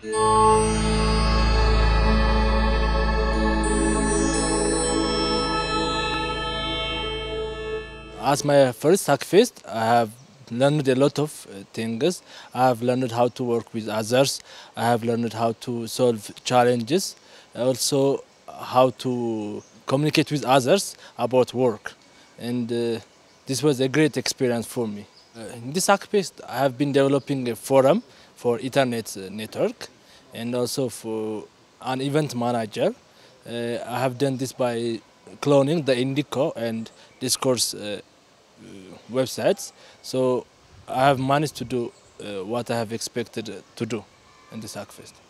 As my first Hackfest, I have learned a lot of things. I have learned how to work with others. I have learned how to solve challenges. Also, how to communicate with others about work. And this was a great experience for me. In this Hackfest, I have been developing a forum for Ethernet network and also for an event manager. I have done this by cloning the Indico and Discourse websites. So I have managed to do what I have expected to do in this Hackfest.